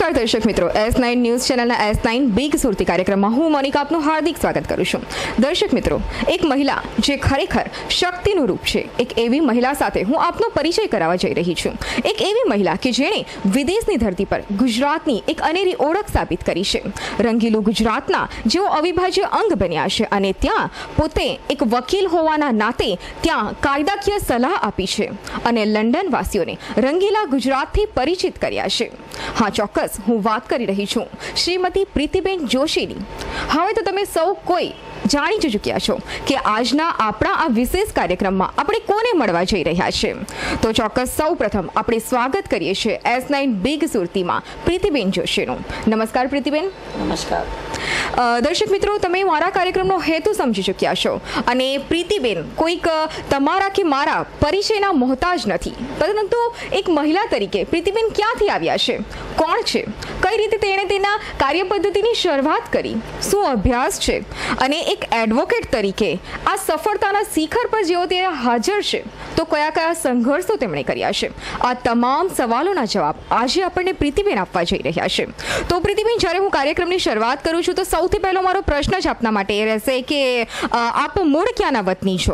નમસ્કાર દર્શક મિત્રો, S9 ન્યૂઝ ચેનલના S9 બિગ સુરતી કાર્યક્રમમાં હું મોનિકા આપનું હાર્દિક સ્વાગત કરું છું। દર્શક મિત્રો, એક મહિલા જે ખરેખર શક્તિનું રૂપ છે, એક એવી મહિલા સાથે હું આપનો પરિચય કરાવવા જઈ રહી છું। એક એવી મહિલા કે જેણે વિદેશની ધરતી પર ગુજરાતની એક અનેરી ઓળખ સાબિત કરી છે। રંગીલું ગુજરાતના જેઓ અવિભાજ્ય અંગ બન્યા છે અને ત્યાં પોતે એક વકીલ હોવાના નાતે ત્યાં કાયદાકીય સલાહ આપી છે અને લંડન વાસીઓને રંગીલા ગુજરાતથી પરિચિત કર્યા છે। हाँ ચોક્કસ હું વાત કરી રહી છું શ્રીમતી પ્રીતિબેન જોશીની। હવે તો તમે સૌ કોઈ જાણી ચૂક્યા છો કે આજના આપણા આ વિશેષ કાર્યક્રમમાં આપણે કોને મળવા જઈ રહ્યા છે। તો ચોક્કસ સૌ પ્રથમ આપણે સ્વાગત કરીએ છીએ S9 બિગ સુરતીમાં પ્રીતિબેન જોશીનું। નમસ્કાર પ્રીતિબેન। નમસ્કાર દર્શક મિત્રો, તમે મારા કાર્યક્રમનો હેતુ સમજી ચૂક્યા છો અને પ્રીતિબેન કોઈક તમારા કે મારા પરિચયના મોહતાજ નથી, પરંતુ એક મહિલા તરીકે પ્રીતિબેન ક્યાંથી આવ્યા છે, કોણ છે, કઈ રીતે તેણે તેના કાર્યપદ્ધતિની શરૂઆત કરી, શું અભ્યાસ છે અને એક એડવોકેટ તરીકે આ સફળતાના શિખર પર જેઓ તે હાજર છે તો કયા કયા સંઘર્ષો તેમણે કર્યા છે, આ તમામ સવાલોના જવાબ આજે આપણને પ્રીતિબેન આપવા જઈ રહ્યા છે। તો પ્રીતિબેન, જ્યારે હું કાર્યક્રમની શરૂઆત કરું છું તો સૌથી પહેલો મારો પ્રશ્ન જ આપના માટે એ રહેશે કે આપ મૂળ ક્યાંના વતની છો?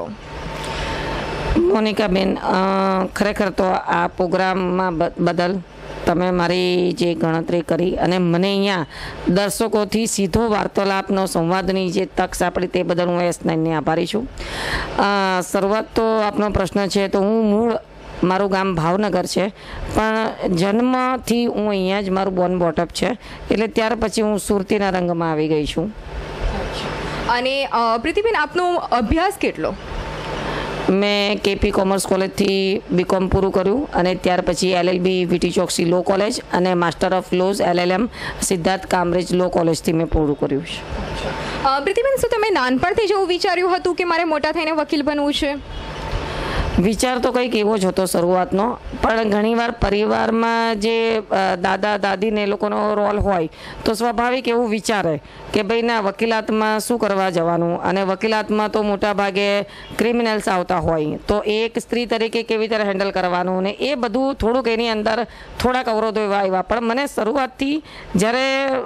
મોનિકા બેન, ખરેખર તો આ પ્રોગ્રામમાં બદલ તમે મારી જે ગણતરી કરી અને મને અહીંયા દર્શકોથી સીધો વાર્તાલાપનો સંવાદની જે તક સાંપડી તે બદલ હું S9ને આભારી છું। શરૂઆત તો આપનો પ્રશ્ન છે તો હું મૂળ મારું ગામ ભાવનગર છે, પણ જન્મથી હું અહીંયા જ મારું બોર્ન બોટઅપ છે, એટલે ત્યાર પછી હું સુરતીના રંગમાં આવી ગઈ છું। અને પ્રીતિબેન, આપનો અભ્યાસ કેટલો? મેં KP કોમર્સ કોલેજથી BCom પૂરું કર્યું અને ત્યાર પછી LLB VT Choksi law college અને master of laws LLM Siddharth Kamrej law કોલેજથી મેં પૂરું કર્યું છે। પ્રીતિબેન, શું તમે નાનપણથી જેવું વિચાર્યું હતું કે મારે મોટા થઈને વકીલ બનવું છે? વિચાર તો કંઈક એવો જ હતો શરૂઆતનો, પણ ઘણીવાર પરિવારમાં જે દાદા દાદીને એ લોકોનો રોલ હોય તો સ્વાભાવિક એવું વિચારે કે ભાઈ ના વકીલાતમાં શું કરવા જવાનું, અને વકીલાતમાં તો મોટા ભાગે ક્રિમિનલ્સ આવતા હોય તો એક સ્ત્રી તરીકે કેવી રીતે હેન્ડલ કરવાનું ને એ બધું થોડુંક એની અંદર થોડાક અવરોધો એવા આવ્યા। પણ મને શરૂઆતથી જ્યારે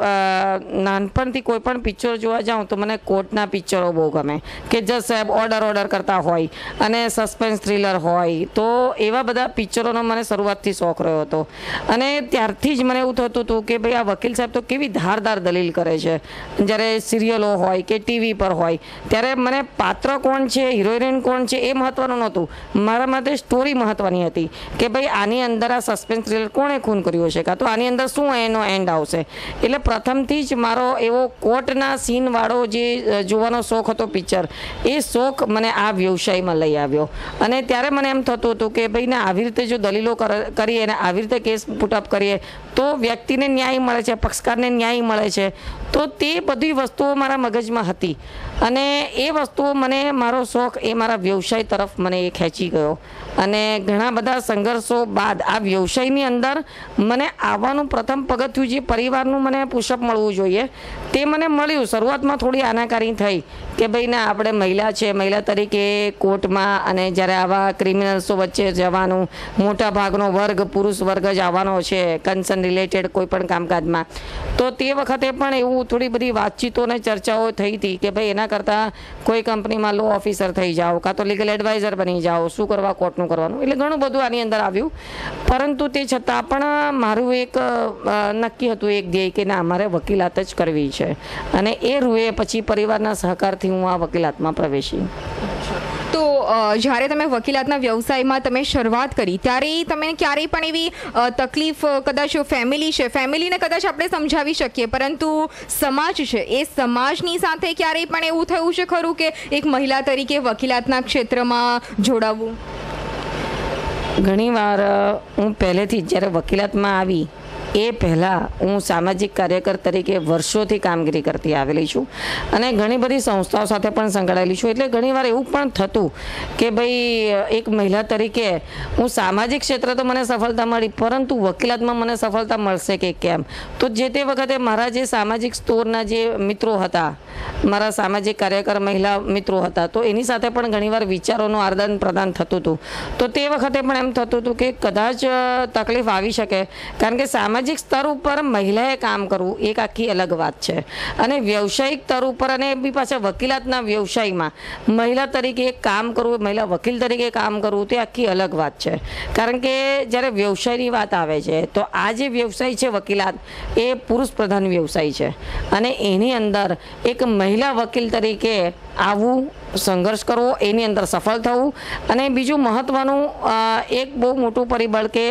નાનપણથી કોઈ પણ પિક્ચર જોવા જાઉં તો મને કોર્ટના પિક્ચરો બહુ ગમે કે જજ સાહેબ ઓર્ડર કરતા હોય અને સસ્પેન્સ હોય, તો એવા બધા પિક્ચરોનો મને શરૂઆતથી શોખ રહ્યો હતો અને ત્યારથી જ મને એવું થતું હતું કે ભાઈ આ વકીલ સાહેબ તો કેવી ધારદાર દલીલ કરે છે। જ્યારે સિરિયલો હોય કે ટીવી પર હોય ત્યારે મને પાત્ર કોણ છે, હિરોઈન કોણ છે એ મહત્વનું નહોતું, મારા માટે સ્ટોરી મહત્વની હતી કે ભાઈ આની અંદર આ સસ્પેન્સ થ્રિલર કોણે ખૂન કર્યું છે, કાં તો આની અંદર શું એનો એન્ડ આવશે। એટલે પ્રથમથી જ મારો એવો કોર્ટના સીનવાળો જે જોવાનો શોખ હતો પિક્ચર, એ શોખ મને આ વ્યવસાયમાં લઈ આવ્યો। અને ત્યારે મને એમ થતું હતું કે ભાઈ ને આવી રીતે જો દલીલો કરીએ અને આવી રીતે કેસ પુટઅપ કરીએ તો વ્યક્તિને ન્યાય મળે છે, પક્ષકારને ન્યાય મળે છે, તો તે બધી વસ્તુઓ મારા મગજમાં હતી અને એ વસ્તુઓ મને મારો શોખ એ મારા વ્યવસાય તરફ મને એ ખેંચી ગયો અને ઘણા બધા સંઘર્ષો બાદ આ વ્યવસાયની અંદર મને આવવાનું પ્રથમ પગથિયું જે પરિવારનું મને પુશઅપ મળવું જોઈએ તે મને મળ્યું। શરૂઆતમાં થોડી આનાકારી થઈ કે ભાઈ ના આપણે મહિલા છે, મહિલા તરીકે કોર્ટમાં અને જ્યારે આવા ક્રિમિનલ્સો વચ્ચે જવાનું, મોટા ભાગનો વર્ગ પુરુષ વર્ગ જ આવવાનો છે કન્સર્ન રિલેટેડ કોઈ પણ કામકાજમાં, તો તે વખતે પણ એવું થોડી બધી વાતચીતો અને ચર્ચાઓ થઈ હતી કે ભાઈ એના કરતાં કોઈ કંપનીમાં લો ઓફિસર થઈ જાઓ કાં તો લીગલ એડવાઇઝર બની જાઓ, શું કરવા કોર્ટનું કરવાનું, એટલે ઘણું બધું આની અંદર આવ્યું। પરંતુ તે છતાં પણ મારું એક નક્કી હતું, એક ધ્યેય કે ના મારે વકીલાત જ કરવી છે અને એ રૂએ પછી પરિવારના સહકારથી હું આ વકીલાતમાં પ્રવેશી। તો જ્યારે તમે વકીલાતના વ્યવસાયમાં તમે શરૂઆત કરી ત્યારે તમે ક્યારેય પણ એવી તકલીફ, કદાચ ફેમિલી છે, ફેમિલીને કદાચ આપણે સમજાવી શકીએ, પરંતુ સમાજ છે એ સમાજની સાથે ક્યારેય પણ એવું થયું છે ખરું કે એક મહિલા તરીકે વકીલાતના ક્ષેત્રમાં જોડાવવું? ઘણીવાર હું પહેલેથી જ્યારે વકીલાતમાં આવી એ પહેલાં હું સામાજિક કાર્યકર તરીકે વર્ષોથી કામગીરી કરતી આવેલી છું અને ઘણી બધી સંસ્થાઓ સાથે પણ સંકળાયેલી છું। એટલે ઘણીવાર એવું પણ થતું કે ભાઈ એક મહિલા તરીકે હું સામાજિક ક્ષેત્રે તો મને સફળતા મળી, પરંતુ વકીલાતમાં મને સફળતા મળશે કે કેમ? તો જે તે વખતે મારા જે સામાજિક સ્તરના જે મિત્રો હતા, મારા સામાજિક કાર્યકર મહિલા મિત્રો હતા, તો એની સાથે પણ ઘણીવાર વિચારોનું આદાન પ્રદાન થતું હતું। તો તે વખતે પણ એમ થતું હતું કે કદાચ તકલીફ આવી શકે, કારણ કે સામાજિક સામાજિક સ્તર ઉપર મહિલાએ કામ કરવું એક આખી અલગ વાત છે, અને વ્યવસાયિક સ્તર ઉપર અને બી પાછા વકીલાતના વ્યવસાયમાં મહિલા તરીકે કામ કરવું, મહિલા વકીલ તરીકે કામ કરવું તે આખી અલગ વાત છે. કારણ કે જ્યારે વ્યવસાયની વાત આવે છે તો આ જે વ્યવસાય છે વકીલાત એ પુરુષ પ્રધાન વ્યવસાય છે, અને એની અંદર એક મહિલા વકીલ તરીકે આવવું, સંઘર્ષ કરવો, એની અંદર સફળ થવું, અને બીજું મહત્ત્વનું એક બહુ મોટું પરિબળ કે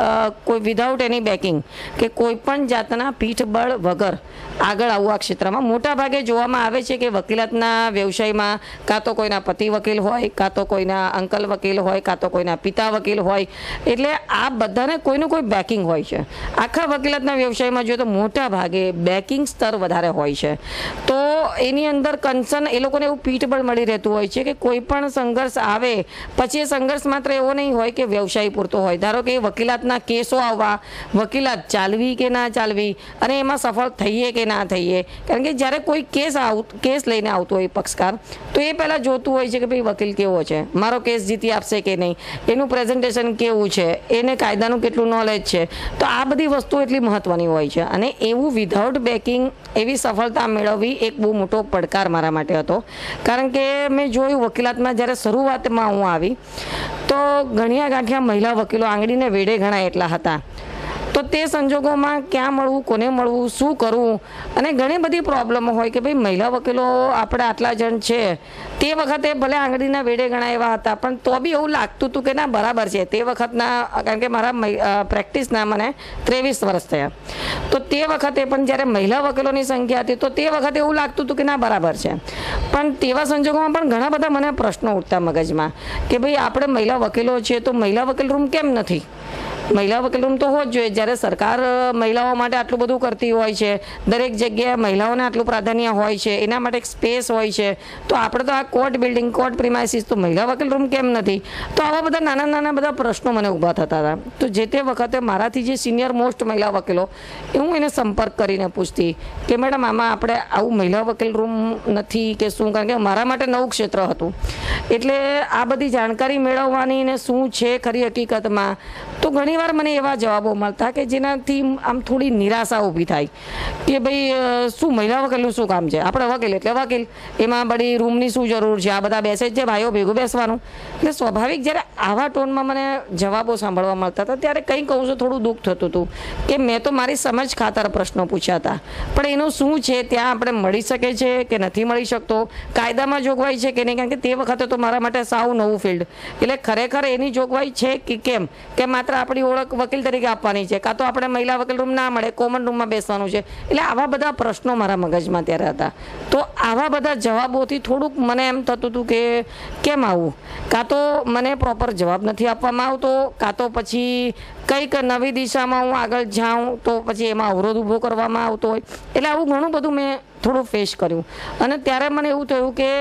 કોઈ વિધાઉટ એની બેકિંગ કે કોઈ પણ જાતના પીઠબળ વગર આગળ આવવું. આ ક્ષેત્રમાં મોટા ભાગે જોવામાં આવે છે કે વકીલાતના વ્યવસાયમાં કાં તો કોઈના પતિ વકીલ હોય, કાં તો કોઈના અંકલ વકીલ હોય, કાં તો કોઈના પિતા વકીલ હોય, એટલે આ બધાને કોઈનું કોઈ બેકિંગ હોય છે. આખા વકીલાતના વ્યવસાયમાં જોઈએ તો મોટા ભાગે બેકિંગ સ્તર વધારે હોય છે, તો એની અંદર કન્સર્ન એ લોકોને એવું પીઠબળ મળી રહેતું હોય છે કે કોઈ પણ સંઘર્ષ આવે પછી એ સંઘર્ષ માત્ર એવો નહીં હોય કે વ્યવસાય પૂરતો હોય. ધારો કે વકીલાતના કેસો આવવા, વકીલાત ચાલવી કે ના ચાલવી, અને એમાં સફળ થઈએ કે ના થઈએ. કારણ કે જ્યારે કોઈ કેસ લઈને આવતો હોય પક્ષકાર, તો એ પહેલાં જોતું હોય છે કે ભાઈ વકીલ કેવો છે, મારો કેસ જીતી આપશે કે નહીં, એનું પ્રેઝન્ટેશન કેવું છે, એને કાયદાનું કેટલું નોલેજ છે. તો આ બધી વસ્તુઓ એટલી મહત્ત્વની હોય છે, અને એવું વિધાઉટ બેકિંગ એવી સફળતા મેળવવી એક બહુ મોટો પડકાર મારા માટે હતો. કારણ કે મેં જોયું વકીલાતમાં જ્યારે શરૂઆતમાં હું આવી તો ગણ્યા ગાંઠિયા મહિલા વકીલો આંગળીને વેડે ગણાય એટલા હતા. તો તે સંજોગોમાં ક્યાં મળવું, કોને મળવું, શું કરવું, અને ઘણી બધી પ્રોબ્લેમો હોય કે ભાઈ મહિલા વકીલો આપણે આટલા જણ છે. તે વખતે ભલે આંગળીના વેડે ગણા એવા હતા, પણ તો બી એવું લાગતું હતું કે ના બરાબર છે. તે વખતના, કારણ કે મારા પ્રેક્ટિસના મને 23 વર્ષ થયા, તો તે વખતે પણ જ્યારે મહિલા વકીલોની સંખ્યા હતી તો તે વખતે એવું લાગતું હતું કે ના બરાબર છે. પણ તેવા સંજોગોમાં પણ ઘણા બધા મને પ્રશ્નો ઉઠતા મગજમાં કે ભાઈ આપણે મહિલા વકીલો છીએ તો મહિલા વકીલ રૂમ કેમ નથી? મહિલા વકીલ રૂમ તો હોવો જ જોઈએ. જ્યારે સરકાર મહિલાઓ માટે આટલું બધું કરતી હોય છે, દરેક જગ્યાએ મહિલાઓને આટલું પ્રાધાન્ય હોય છે, એના માટે એક સ્પેસ હોય છે, તો આપણે તો આ કોર્ટ બિલ્ડિંગ, કોર્ટ પ્રિમાઇસીસ, તો મહિલા વકીલ રૂમ કેમ નથી? તો આવા બધા નાના નાના બધા પ્રશ્નો મને ઊભા થતા હતા. તો જે તે વખતે મારાથી જે સિનિયર મોસ્ટ મહિલા વકીલો, હું એને સંપર્ક કરીને પૂછતી કે મેડમ આમાં આપણે આવું મહિલા વકીલ રૂમ નથી કે શું? કારણ કે મારા માટે નવું ક્ષેત્ર હતું, એટલે આ બધી જાણકારી મેળવવાની ને શું છે ખરી હકીકતમાં, તો ઘણી વાર મને એવા જવાબો મળતા કે જેનાથી આમ થોડી નિરાશા ઊભી થાય કે ભાઈ શું મહિલા વકીલનું શું કામ છે? આપણે વકીલ એટલે વકીલ, એમાં બધી રૂમની શું જરૂર છે? આ બધા બેસે જ છે ભાઈઓ ભેગું બેસવાનું. એટલે સ્વાભાવિક જ્યારે આવા ટોનમાં મને જવાબો સાંભળવા મળતા હતા ત્યારે કંઈ કહું છું થોડું દુઃખ થતું હતું કે મેં તો મારી સમજ ખાતર પ્રશ્નો પૂછ્યા હતા, પણ એનું શું છે, ત્યાં આપણે મળી શકે છે કે નથી મળી શકતો, કાયદામાં જોગવાઈ છે કે નહીં? કારણ કે તે વખતે તો મારા માટે સાવ નવું ફિલ્ડ, એટલે ખરેખર એની જોગવાઈ છે કે કેમ, કે માત્ર આપણી ઓળખ વકીલ તરીકે આપવાની છે, કાં તો આપણે મહિલા વકીલ રૂમ ના મળે, કોમન રૂમમાં બેસવાનું છે. એટલે આવા બધા પ્રશ્નો મારા મગજમાં ત્યારે હતા. તો આવા બધા જવાબોથી થોડુંક મને એમ થતું હતું કે કેમ આવું? કાં તો મને પ્રોપર જવાબ નથી આપવામાં આવતો, કાં તો પછી કંઈક નવી દિશામાં હું આગળ જાઉં તો પછી એમાં અવરોધ ઊભો કરવામાં આવતો હોય. એટલે આવું ઘણું બધું મેં થોડું ફેસ કર્યું, અને ત્યારે મને એવું થયું કે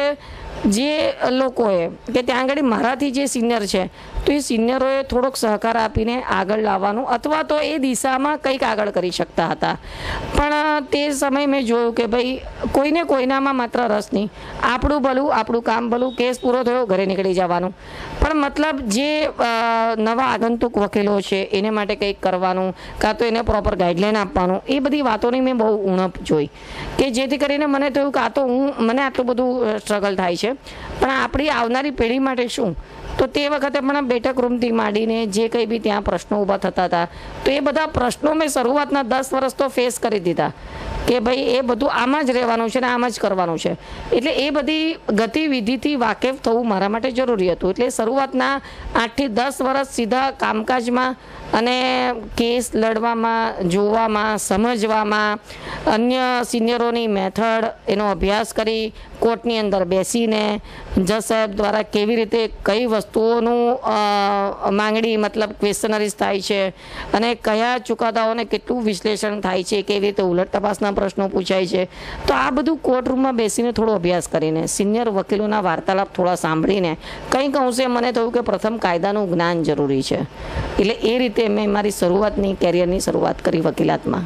જે લોકોએ કે ત્યાં આગળ મારાથી જે સિનિયર છે તો એ સિનિયરોએ થોડોક સહકાર આપીને આગળ લાવવાનું અથવા તો એ દિશામાં કંઈક આગળ કરી શકતા હતા. પણ તે સમયે મેં જોયું કે ભાઈ કોઈને કોઈનામાં માત્ર રસ નહીં, આપણું ભલું, આપણું કામ ભલું, કેસ પૂરો થયો ઘરે નીકળી જવાનું. પણ મતલબ જે નવા આગંતુક વકીલો છે એને માટે કંઈક કરવાનું, કાં તો એને પ્રોપર ગાઈડલાઈન આપવાનું, એ બધી વાતોની મેં બહુ ઉણપ જોઈ કે જેથી કરીને મને થયું કે આ તો મને આટલું બધું સ્ટ્રગલ થાય છે, પણ આપણી આવનારી પેઢી માટે શું? તો તે વખતે પણ બેઠક રૂમથી માંડીને જે કંઈ બી ત્યાં પ્રશ્નો ઊભા થતા હતા તો એ બધા પ્રશ્નો મેં શરૂઆતના 10 વર્ષ તો ફેસ કરી દીધા કે ભાઈ એ બધું આમાં જ રહેવાનું છે ને આમ જ કરવાનું છે. એટલે એ બધી ગતિવિધિથી વાકેફ થવું મારા માટે જરૂરી હતું. એટલે શરૂઆતના 8 થી 10 વર્ષ સીધા કામકાજમાં અને કેસ લડવામાં, જોવામાં, સમજવામાં, અન્ય સિનિયરોની મેથડ એનો અભ્યાસ કરી, કોર્ટની અંદર બેસીને જજ સાહેબ દ્વારા કેવી રીતે કઈ વસ્તુઓનું માંગણી મતલબ ક્વેશ્ચનરીઝ થાય છે અને કયા ચુકાદાઓને કેટલું વિશ્લેષણ થાય છે, કેવી રીતે ઉલટ તપાસના પ્રશ્નો પૂછાય છે. તો આ બધું કોર્ટરૂમમાં બેસીને થોડો અભ્યાસ કરીને, સિનિયર વકીલોના વાર્તાલાપ થોડા સાંભળીને કંઈક અંશે મને થયું કે પ્રથમ કાયદાનું જ્ઞાન જરૂરી છે. એટલે એ રીતે મેં મારી શરૂઆતની કેરિયરની શરૂઆત કરી વકીલાતમાં.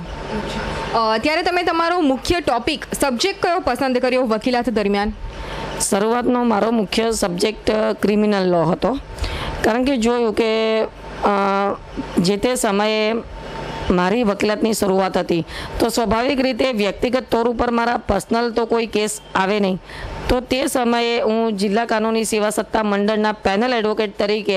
ત્યારે તમે તમારો મુખ્ય ટોપિક, સબ્જેક્ટ કયો પસંદ કર્યો વકીલાત દરમિયાન? શરૂઆતનો મારો મુખ્ય સબ્જેક્ટ ક્રિમિનલ લો હતો, કારણ કે જોયું કે જે તે સમયે મારી વકીલાતની શરૂઆત હતી તો સ્વાભાવિક રીતે વ્યક્તિગત તौर ઉપર મારા પર્સનલ તો કોઈ કેસ આવે નહીં. તો તે સમયે હું જિલ્લા કાનૂની સેવા સત્તા મંડળના પેનલ એડવોકેટ તરીકે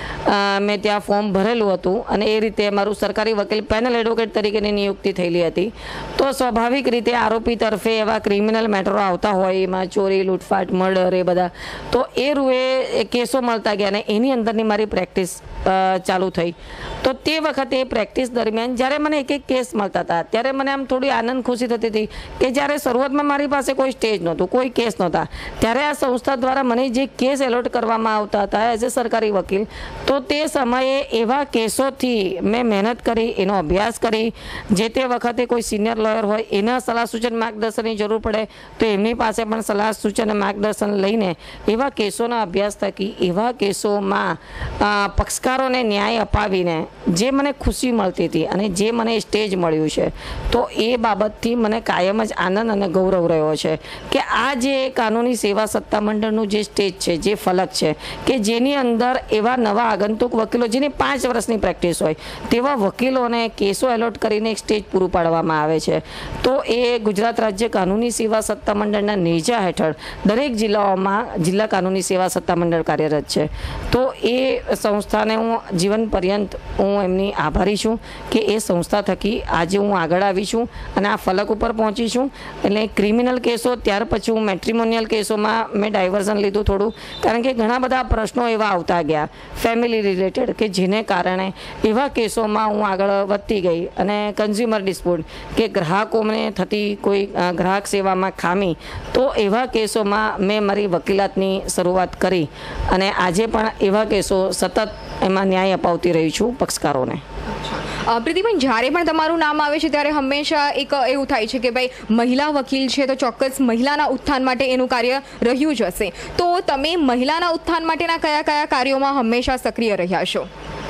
મેં ત્યાં ફોર્મ ભરેલું હતું અને એ રીતે મારું સરકારી વકીલ પેનલ એડવોકેટ તરીકેની નિયુક્તિ થયેલી હતી. તો સ્વાભાવિક રીતે આરોપી તરફે એવા ક્રિમિનલ મેટરો આવતા હોય, એમાં ચોરી, લૂંટફાટ, મર્ડર એ બધા, તો એ રૂએ કેસો મળતા ગયા અને એની અંદરની મારી પ્રેક્ટિસ ચાલુ થઈ. તો તે વખતે પ્રેક્ટિસ દરમિયાન જ્યારે મને એક એક કેસ મળતા હતા ત્યારે મને આમ થોડી આનંદ ખુશી થતી હતી કે જ્યારે શરૂઆતમાં મારી પાસે કોઈ સ્ટેજ નહોતું, કોઈ કેસ નહોતા, ત્યારે આ સંસ્થા દ્વારા મને જે કેસ એલોટ કરવામાં આવતા હતા એઝ એ સરકારી વકીલ, તો તે સમયે એવા કેસોથી મેં મહેનત કરી, એનો અભ્યાસ કરી. જે તે વખતે કોઈ સિનિયર લોયર હોય એના સલાહ સૂચન માર્ગદર્શનની જરૂર પડે તો એમની પાસે પણ સલાહ સૂચન માર્ગદર્શન લઈને એવા કેસોના અભ્યાસ થકી એવા કેસોમાં પક્ષકારોને ન્યાય અપાવીને જે મને ખુશી મળતી હતી અને જે મને સ્ટેજ મળ્યું છે, તો એ બાબતથી મને કાયમ જ આનંદ અને ગૌરવ રહ્યો છે કે આ જે કાનૂની સેવા સત્તા મંડળનું જે સ્ટેજ છે, જે ફલક છે, કે જેની અંદર એવા નવા આગંતુક વકીલો જેની 5 વર્ષની પ્રેક્ટિસ હોય તેવા વકીલોને કેસો એલોટ કરીને એક સ્ટેજ પૂરું પાડવામાં આવે છે. તો એ ગુજરાત રાજ્ય કાનૂની સેવા સત્તા મંડળના નેજા હેઠળ દરેક જિલ્લાઓમાં જિલ્લા કાનૂની સેવા સત્તા મંડળ કાર્યરત છે. તો એ સંસ્થાને હું જીવન પર્યંત હું એમની આભારી છું કે એ સંસ્થા થકી આજે હું આગળ આવી છું અને આ ફલક ઉપર પહોંચી છું. એટલે ક્રિમિનલ કેસો, ત્યાર પછી હું મેટ્રિમોનિયલ કેસોમાં મેં ડાયવર્ઝન લીધું થોડું, કારણ કે ઘણા બધા પ્રશ્નો એવા આવતા ગયા ફેમિલી રિલેટેડ કે જેને કારણે એવા કેસોમાં હું આગળ વધતી ગઈ. અને કન્ઝ્યુમર ડિસ્પ્યુટ કે ગ્રાહકોને થતી કોઈ ગ્રાહક સેવામાં ખામી, તો એવા કેસોમાં મેં મારી વકીલાતની શરૂઆત કરી અને આજે પણ એવા કેસો સતત એમાં ન્યાય અપાવતી રહી છું પક્ષકારોને. પ્રીતિબેન, જ્યારે પણ તમારું નામ આવે છે ત્યારે હંમેશા એક એવું થાય છે કે ભાઈ મહિલા વકીલ છે તો ચોક્કસ મહિલાના ઉત્થાન માટે એનું કાર્ય રહ્યું જ હશે. તો તમે મહિલાના ઉત્થાન માટેના કયા કયા કાર્યોમાં હંમેશા સક્રિય રહ્યા છો?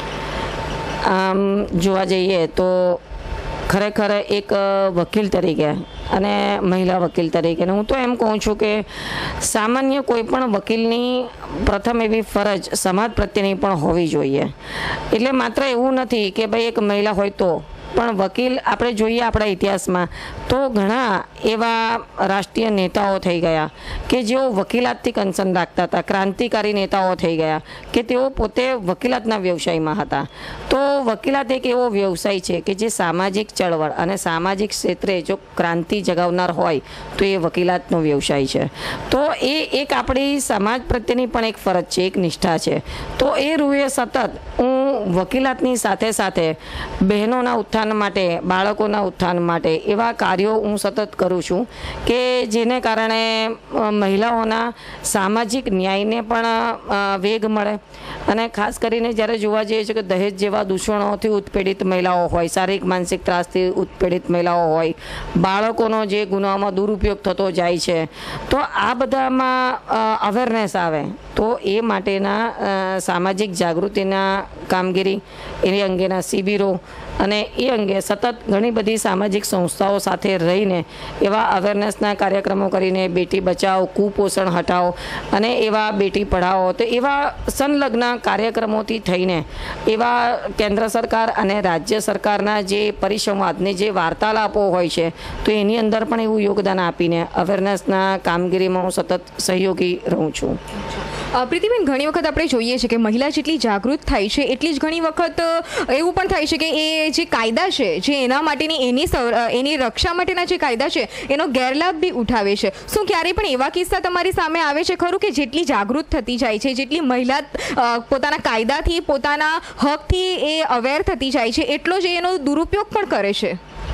આમ જોવા જઈએ તો ખરેખર એક વકીલ તરીકે અને મહિલા વકીલ તરીકે હું તો એમ કહું છું કે સામાન્ય કોઈ પણ વકીલની પ્રથમ એવી ફરજ સમાજ પ્રત્યેની પણ હોવી જોઈએ. એટલે માત્ર એવું નથી કે ભાઈ એક મહિલા હોય તો, પણ વકીલ આપણે જોઈએ આપણા ઇતિહાસમાં તો ઘણા એવા રાષ્ટ્રીય નેતાઓ થઈ ગયા કે જેઓ વકીલાતથી કન્સર્ન રાખતા હતા, ક્રાંતિકારી નેતાઓ થઈ ગયા કે તેઓ પોતે વકીલાતના વ્યવસાયમાં હતા. તો વકીલાત એક એવો વ્યવસાય છે કે જે સામાજિક ચળવળ અને સામાજિક ક્ષેત્રે જો ક્રાંતિ જગાવનાર હોય તો એ વકીલાતનો વ્યવસાય છે. તો એ એક આપણી સમાજ પ્રત્યેની પણ એક ફરજ છે, એક નિષ્ઠા છે. તો એ રૂએ સતત હું વકીલાતની સાથે સાથે બહેનોના ઉત્થાન માટે, બાળકોના ઉત્થાન માટે એવા કાર્યો હું સતત કરું છું કે જેને કારણે મહિલાઓના સામાજિક ન્યાયને પણ વેગ મળે. અને ખાસ કરીને જ્યારે જોવા જઈએ છીએ કે દહેજ જેવા દૂષણોથી ઉત્પીડિત મહિલાઓ હોય, શારીરિક માનસિક ત્રાસથી ઉત્પીડિત મહિલાઓ હોય, બાળકોનો જે ગુનામાં દુરુપયોગ થતો જાય છે, તો આ બધામાં અવેરનેસ આવે તો એ માટેના સામાજિક જાગૃતિના કામગીરી, એ અંગેના શિબિરો અને એ અંગે સતત ઘણી બધી સામાજિક સંસ્થાઓ સાથે રહીને એવા અવેરનેસના કાર્યક્રમો કરીને બેટી બચાવો, કુપોષણ હટાવો અને એવા બેટી પઢાઓ, તો એવા સંલગ્ન કાર્યક્રમોથી થઈને એવા કેન્દ્ર સરકાર અને રાજ્ય સરકારના જે પરિસંવાદને જે વાર્તાલાપો હોય છે તો એની અંદર પણ એવું યોગદાન આપીને અવેરનેસના કામગીરીમાં હું સતત સહયોગી રહું છું. પ્રીતિબેન, ઘણી વખત આપણે જોઈએ છીએ કે મહિલા જેટલી જાગૃત થાય છે એટલી જ ઘણી વખત એવું પણ થાય છે કે એ જે કાયદા છે, જે એના માટેની એની રક્ષા માટેના જે કાયદા છે એનો ગેરલાભ બી ઉઠાવે છે. શું ક્યારેય પણ એવા કિસ્સા તમારી સામે આવે છે ખરું કે જેટલી જાગૃત થતી જાય છે, જેટલી મહિલા પોતાના કાયદાથી, પોતાના હકથી એ અવેર થતી જાય છે, એટલો જ એનો દુરુપયોગ પણ કરે છે?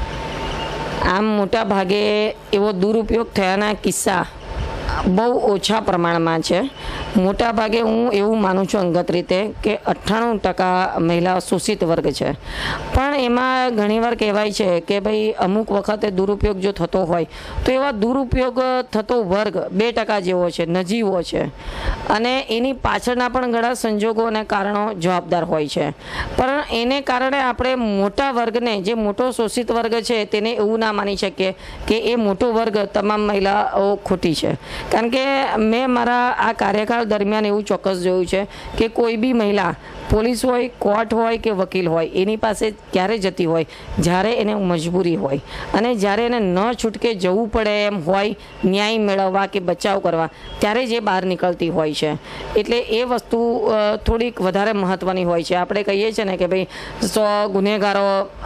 આમ મોટા ભાગે એવો દુરુપયોગ થયાના કિસ્સા બહુ ઓછા પ્રમાણમાં છે. મોટા ભાગે હું એવું માનું છું અંગત રીતે કે 98% મહિલા શોષિત વર્ગ છે. પણ એમાં ઘણીવાર કહેવાય છે કે ભાઈ અમુક વખતે દુરુપયોગ જો થતો હોય તો એવા દુરુપયોગ થતો વર્ગ 2% જેવો છે, નજીવો છે. અને એની પાછળના પણ ઘણા સંજોગો અને કારણો જવાબદાર હોય છે. પણ એને કારણે આપણે મોટા વર્ગને, જે મોટો શોષિત વર્ગ છે તેને એવું ના માની શકીએ કે એ મોટો વર્ગ તમામ મહિલાઓ ખોટી છે. કારણ કે મેં મારા આ કાર્યકાળ દરમિયાન એવું ચોક્કસ જોયું છે કે કોઈ બી મહિલા પોલીસ હોય, કોર્ટ હોય કે વકીલ હોય, એની પાસે ક્યારે જતી હોય જ્યારે એને મજબૂરી હોય અને જ્યારે એને ન છૂટકે જવું પડે એમ હોય ન્યાય મેળવવા કે બચાવ કરવા, ત્યારે જ એ બહાર નીકળતી હોય છે. એટલે એ વસ્તુ થોડીક વધારે મહત્ત્વની હોય છે. આપણે કહીએ છીએ ને કે ભાઈ 100 ગુનેગારો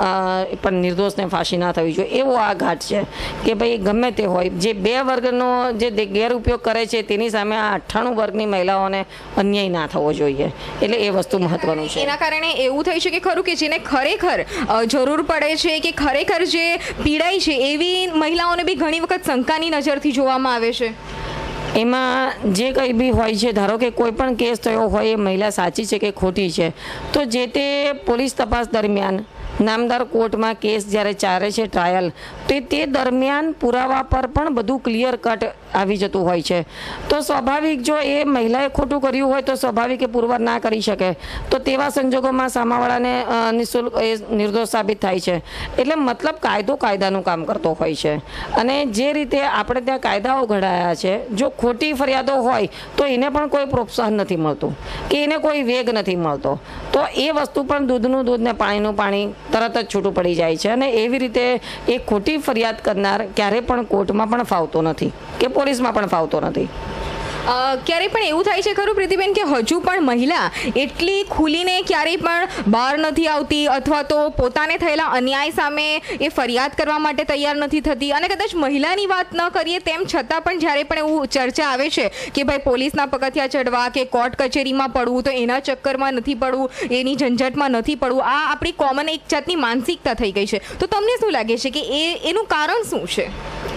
પણ નિર્દોષને ફાંસી ના થવી જોઈએ, એવો આ ઘાટ છે કે ભાઈ ગમે તે હોય, જે 2 વર્ગનો જે ગેરઉપયોગ કરે છે તેની સામે આ 98 વર્ગની મહિલાઓને અન્યાય ના થવો જોઈએ. એટલે એ વસ્તુ મહત્વનું છે. એના કારણે એવું થઈ શકે ખરું કે જેને ખરેખર જરૂર પડે છે કે ખરેખર જે પીડાય છે એવી મહિલાઓને બી ઘણી વખત શંકાની નજરથી જોવામાં આવે છે. એમાં જે કંઈ બી હોય છે, ધારો કે કોઈ પણ કેસ થયો હોય એ મહિલા સાચી છે કે ખોટી છે, તો જે તે પોલીસ તપાસ દરમિયાન નામદાર કોર્ટમાં કેસ જ્યારે ચાલે છે ટ્રાયલ, તો તે દરમિયાન પુરાવા પર પણ બધું ક્લિયર કટ આવી જતું હોય છે. તો સ્વાભાવિક જો એ મહિલાએ ખોટું કર્યું હોય તો સ્વાભાવિક એ પુરવાર ના કરી શકે, તો તેવા સંજોગોમાં સામાવાળાને નિઃશુલ્ક એ નિર્દોષ સાબિત થાય છે. એટલે મતલબ કાયદો કાયદાનું કામ કરતો હોય છે. અને જે રીતે આપણે ત્યાં કાયદાઓ ઘડાયા છે, જો ખોટી ફરિયાદો હોય તો એને પણ કોઈ પ્રોત્સાહન નથી મળતું કે એને કોઈ વેગ નથી મળતો, તો એ વસ્તુ પણ દૂધનું દૂધ ને પાણીનું પાણી તરત જ છૂટું પડી જાય છે. અને એવી રીતે એ ખોટી ફરિયાદ કરનાર ક્યારે પણ કોર્ટમાં પણ ફાવતો નથી કે પોલીસમાં પણ ફાવતો નથી. ક્યારેય પણ એવું થાય છે ખરું પ્રીતિબેન કે હજુ પણ મહિલા એટલી ખુલીને ક્યારેય પણ બહાર નથી આવતી અથવા તો પોતાને થયેલા અન્યાય સામે એ ફરિયાદ કરવા માટે તૈયાર નથી થતી? અને કદાચ મહિલાની વાત ન કરીએ તેમ છતાં પણ જ્યારે પણ એવું ચર્ચા આવે છે કે ભાઈ પોલીસના પગથિયા ચડવા કે કોર્ટ કચેરીમાં પડવું, તો એના ચક્કરમાં નથી પડવું, એની ઝંઝટમાં નથી પડવું, આ આપણી કોમન એક જાતની માનસિકતા થઈ ગઈ છે. તો તમને શું લાગે છે કે એનું કારણ શું છે?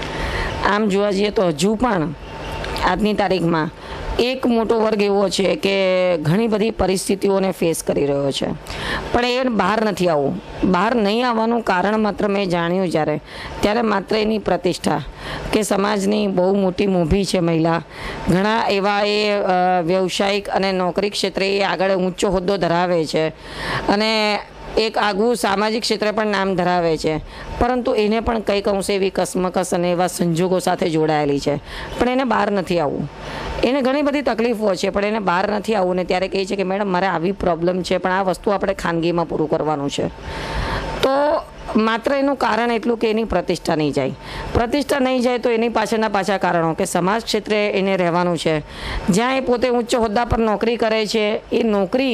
આમ જોવા જઈએ તો હજુ પણ આજની તારીખમાં એક મોટો વર્ગ એવો છે કે ઘણી બધી પરિસ્થિતિઓને ફેસ કરી રહ્યો છે, પણ એ બહાર નથી આવવું. બહાર નહીં આવવાનું કારણ માત્ર મેં જાણ્યું ત્યારે માત્ર એની પ્રતિષ્ઠા કે સમાજની બહુ મોટી મોભી છે મહિલા. ઘણા એવા એ વ્યવસાયિક અને નોકરી ક્ષેત્રે એ આગળ ઊંચો હોદ્દો ધરાવે છે અને એક આગવું સામાજિક ક્ષેત્રે પણ નામ ધરાવે છે, પરંતુ એને પણ કંઈક અંશે એવી કસમકસ અને એવા સંજોગો સાથે જોડાયેલી છે, પણ એને બહાર નથી આવવું. એને ઘણી બધી તકલીફો છે, પણ એને બહાર નથી આવવું ને ત્યારે કહે છે કે મેડમ મારે આવી પ્રોબ્લેમ છે, પણ આ વસ્તુ આપણે ખાનગીમાં પૂરું કરવાનું છે. તો માત્ર એનું કારણ એટલું કે એની પ્રતિષ્ઠા નહીં જાય. પ્રતિષ્ઠા નહીં જાય તો એની પાછળના પાછા કારણો કે સમાજ ક્ષેત્રે એને રહેવાનું છે, જ્યાં એ પોતે ઉચ્ચ હોદ્દા પર નોકરી કરે છે, એ નોકરી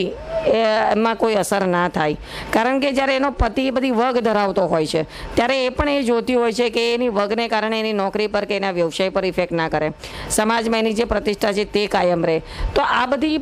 એમાં કોઈ અસર ના થાય. કારણ કે જ્યારે એનો પતિ બધી વગ ધરાવતો હોય છે ત્યારે એ પણ એ જોતી હોય છે કે એની વગને કારણે એની નોકરી પર કે એના વ્યવસાય પર ઇફેક્ટ ના કરે, સમાજમાં એની જે પ્રતિષ્ઠા છે તે કાયમ રહે. તો આ બધી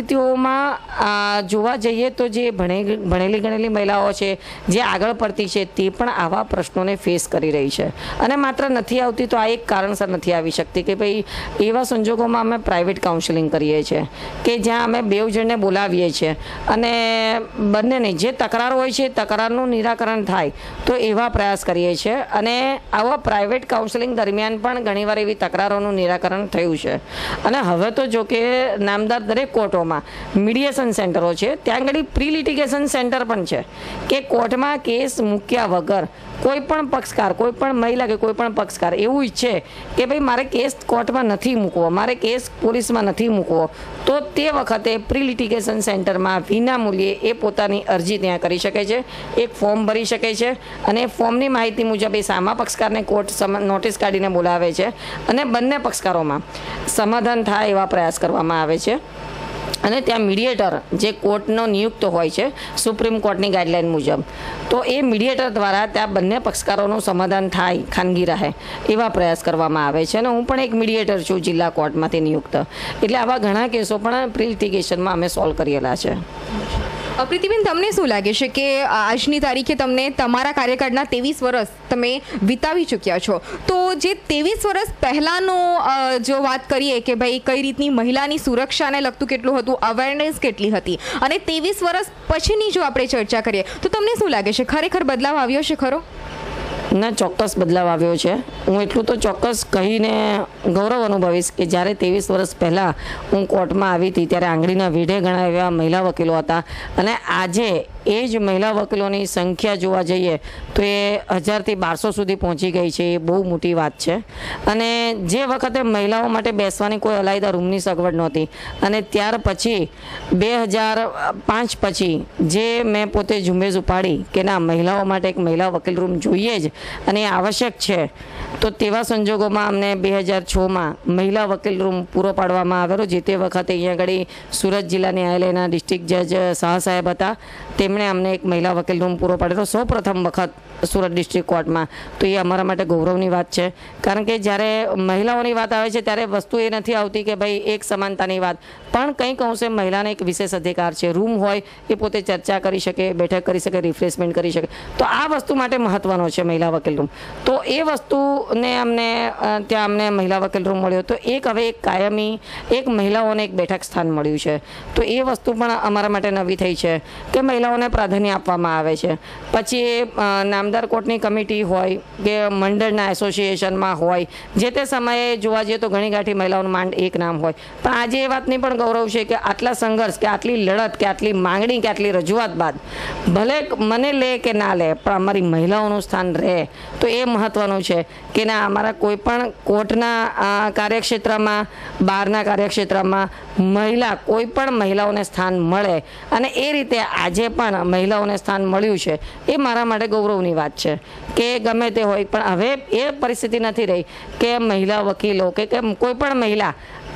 પરિસ્થિતિઓમાં જોવા જઈએ તો જે ભણેલી ગણેલી મહિલાઓ છે, જે આગળ પડતી છે, તે પણ આવા પ્રશ્નોને ફેસ કરી રહી છે. અને માત્ર નથી આવતી તો આ એક કારણસર નથી આવી શકતી કે ભાઈ એવા સંજોગોમાં અમે પ્રાઇવેટ કાઉન્સેલિંગ કરીએ છીએ કે જ્યાં અમે 2 જણને બોલાવીએ છીએ અને બંનેની જે તકરાર હોય છે તકરારનું નિરાકરણ થાય તો એવા પ્રયાસ કરીએ છીએ. અને આવા પ્રાઇવેટ કાઉન્સેલિંગ દરમિયાન પણ ઘણીવાર એવી તકરારોનું નિરાકરણ થયું છે. અને હવે તો જો કે નામદાર દરેક કોર્ટોમાં મીડિયેશન સેન્ટરો છે, ત્યાં આગળ પ્રી લિટિગેશન સેન્ટર પણ છે કે કોર્ટમાં કેસ મૂક્યા વગર કોઈ પણ પક્ષકાર, કોઈ પણ મહિલા કે કોઈ પણ પક્ષકાર એવું ઈચ્છે કે ભાઈ મારે કેસ કોર્ટમાં નથી મૂકવો, મારે કેસ પોલીસમાં નથી મૂકવો, તો તે વખતે પ્રી લિટિગેશન સેન્ટરમાં વિના મૂલ્યે એ પોતાની અરજી ત્યાં કરી શકે છે, એક ફોર્મ ભરી શકે છે અને એ ફોર્મની માહિતી મુજબ એ સામા પક્ષકારને કોર્ટ નોટિસ કાઢીને બોલાવે છે અને બંને પક્ષકારોમાં સમાધાન થાય એવા પ્રયાસ કરવામાં આવે છે. અને ત્યાં મીડિયેટર જે કોર્ટનો નિયુક્ત હોય છે સુપ્રીમ કોર્ટની ગાઈડલાઈન મુજબ, તો એ મીડિયેટર દ્વારા ત્યાં બંને પક્ષકારોનું સમાધાન થાય, ખાનગી રહે એવા પ્રયાસ કરવામાં આવે છે. અને હું પણ એક મીડિયેટર છું જિલ્લા કોર્ટમાંથી નિયુક્ત, એટલે આવા ઘણા કેસો પણ પ્રી લિટિગેશનમાં અમે સોલ્વ કરેલા છે. પ્રીતિબેન, તમને શું લાગે છે કે આજની તારીખે તમને તમારા કાર્યકાળના 23 વર્ષ તમે વિતાવી ચૂક્યા છો, તો જે 23 વર્ષ પહેલાંનો જો વાત કરીએ કે ભાઈ કઈ રીતની મહિલાની સુરક્ષાને લગતું કેટલું હતું, અવેરનેસ કેટલી હતી, અને 23 વર્ષ પછીની જો આપણે ચર્ચા કરીએ તો તમને શું લાગે છે ખરેખર બદલાવ આવ્યો છે ખરો? ના, ચોક્કસ બદલાવ આવ્યો છે. હું એટલું તો ચોક્કસ કહીને ગૌરવ અનુભવીશ કે જ્યારે 23 વર્ષ પહેલાં હું કોર્ટમાં આવી હતી ત્યારે આંગળીના વીઢે ઘણા એવા મહિલા વકીલો હતા અને આજે એ જ મહિલા વકીલોની સંખ્યા જોવા જઈએ તો એ 1000થી 1200 સુધી પહોંચી ગઈ છે. એ બહુ મોટી વાત છે. અને જે વખતે મહિલાઓ માટે બેસવાની કોઈ અલાયદા રૂમની સગવડ નહોતી અને ત્યાર પછી 2005 પછી જે મેં પોતે ઝુંબેશ ઉપાડી કે ના મહિલાઓ માટે એક મહિલા વકીલ રૂમ જોઈએ જ અને એ આવશ્યક છે, તો તેવા સંજોગોમાં અમને 2006માં મહિલા વકીલ રૂમ પૂરો પાડવામાં આવેલો. જે તે વખતે અહીંયા આગળ સુરત જિલ્લા ન્યાયાલયના ડિસ્ટ્રિક્ટ જજ શાહ સાહેબ હતા, તેમણે અમને એક મહિલા વકીલ રૂમ પૂરો પાડેલો સૌ પ્રથમ વખત સુરત ડિસ્ટ્રિક્ટ કોર્ટમાં. તો એ અમારા માટે ગૌરવની વાત છે, કારણ કે જ્યારે મહિલાઓની વાત આવે છે ત્યારે વસ્તુ એ નથી આવતી કે ભાઈ એક સમાનતાની વાત, પણ કંઈક અંશે મહિલાને એક વિશેષ અધિકાર છે. રૂમ હોય એ પોતે ચર્ચા કરી શકે, બેઠક કરી શકે, રિફ્રેશમેન્ટ કરી શકે. તો આ વસ્તુ માટે મહત્વનો છે મહિલા વકીલ રૂમ. તો એ વસ્તુને અમને ત્યાં અમને મહિલા વકીલ રૂમ મળ્યો. તો એક હવે એક કાયમી એક મહિલાઓને એક બેઠક સ્થાન મળ્યું છે. તો એ વસ્તુ પણ અમારા માટે નવી થઈ છે કે મહિલાઓને પ્રાધાન્ય આપવામાં આવે છે. પછી એ નામદાર કોર્ટની કમિટી હોય કે મંડળના એસોસિએશનમાં હોય, જે તે સમયે જોવા જઈએ તો ઘણી ગાંઠી મહિલાઓનું માંડ એક નામ હોય, પણ આજે એ વાતની પણ ગૌરવ છે કે આટલા સંઘર્ષ કે આટલી લડત કે આટલી માંગણી કે આટલી રજૂઆત બાદ ભલે મને લે કે ના લે પણ અમારી મહિલાઓનું સ્થાન રહે. તો એ મહત્વનું છે કે ના અમારા કોઈ પણ કોર્ટના કાર્યક્ષેત્રમાં, બહારના કાર્યક્ષેત્રમાં મહિલા કોઈ પણ મહિલાઓને સ્થાન મળે અને એ રીતે આજે પણ મહિલાઓને સ્થાન મળ્યું છે. એ મારા માટે ગૌરવની વાત છે કે ગમે તે હોય, પણ હવે એ પરિસ્થિતિ નથી રહી કે મહિલા વકીલો કે કોઈ પણ મહિલા